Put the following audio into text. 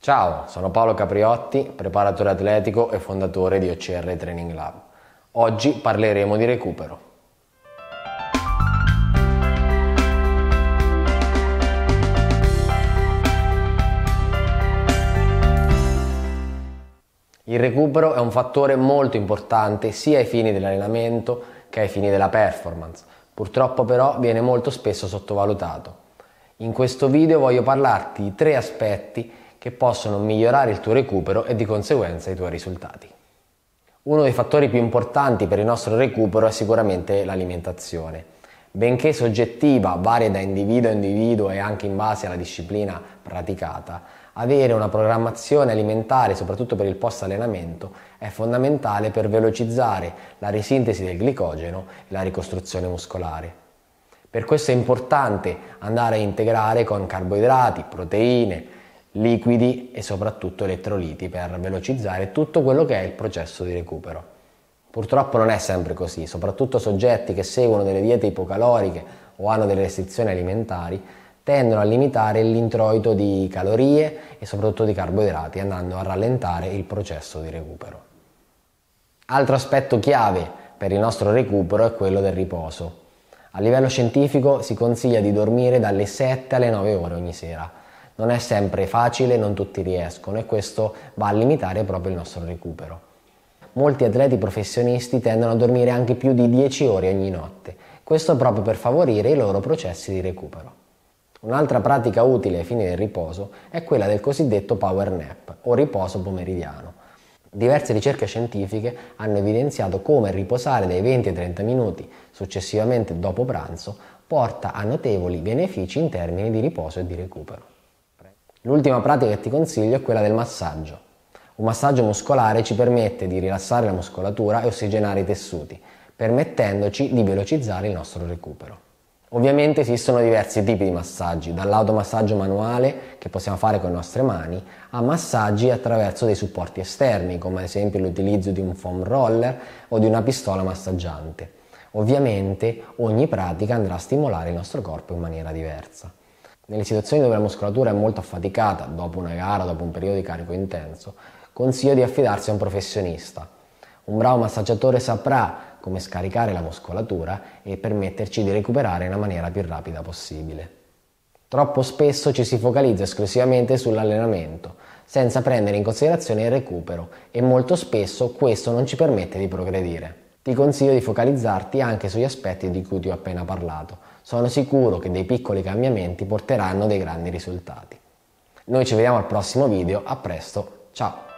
Ciao, sono Paolo Capriotti, preparatore atletico e fondatore di OCR Training Lab. Oggi parleremo di recupero. Il recupero è un fattore molto importante sia ai fini dell'allenamento che ai fini della performance. Purtroppo però viene molto spesso sottovalutato. In questo video voglio parlarti di 3 aspetti che possono migliorare il tuo recupero e di conseguenza i tuoi risultati. Uno dei fattori più importanti per il nostro recupero è sicuramente l'alimentazione. Benché soggettiva, varia da individuo a individuo e anche in base alla disciplina praticata, avere una programmazione alimentare, soprattutto per il post-allenamento, è fondamentale per velocizzare la risintesi del glicogeno e la ricostruzione muscolare. Per questo è importante andare a integrare con carboidrati, proteine, liquidi e soprattutto elettroliti per velocizzare tutto quello che è il processo di recupero. Purtroppo non è sempre così, soprattutto soggetti che seguono delle diete ipocaloriche o hanno delle restrizioni alimentari tendono a limitare l'introito di calorie e soprattutto di carboidrati, andando a rallentare il processo di recupero. Altro aspetto chiave per il nostro recupero è quello del riposo. A livello scientifico si consiglia di dormire dalle 7 alle 9 ore ogni sera. Non è sempre facile, non tutti riescono e questo va a limitare proprio il nostro recupero. Molti atleti professionisti tendono a dormire anche più di 10 ore ogni notte, questo proprio per favorire i loro processi di recupero. Un'altra pratica utile ai fini del riposo è quella del cosiddetto power nap o riposo pomeridiano. Diverse ricerche scientifiche hanno evidenziato come riposare dai 20 ai 30 minuti successivamente dopo pranzo porta a notevoli benefici in termini di riposo e di recupero. L'ultima pratica che ti consiglio è quella del massaggio. Un massaggio muscolare ci permette di rilassare la muscolatura e ossigenare i tessuti, permettendoci di velocizzare il nostro recupero. Ovviamente esistono diversi tipi di massaggi, dall'automassaggio manuale che possiamo fare con le nostre mani a massaggi attraverso dei supporti esterni, come ad esempio l'utilizzo di un foam roller o di una pistola massaggiante. Ovviamente ogni pratica andrà a stimolare il nostro corpo in maniera diversa. Nelle situazioni dove la muscolatura è molto affaticata, dopo una gara, dopo un periodo di carico intenso, consiglio di affidarsi a un professionista. Un bravo massaggiatore saprà come scaricare la muscolatura e permetterci di recuperare nella maniera più rapida possibile. Troppo spesso ci si focalizza esclusivamente sull'allenamento, senza prendere in considerazione il recupero e molto spesso questo non ci permette di progredire. Ti consiglio di focalizzarti anche sugli aspetti di cui ti ho appena parlato. Sono sicuro che dei piccoli cambiamenti porteranno dei grandi risultati. Noi ci vediamo al prossimo video, a presto, ciao!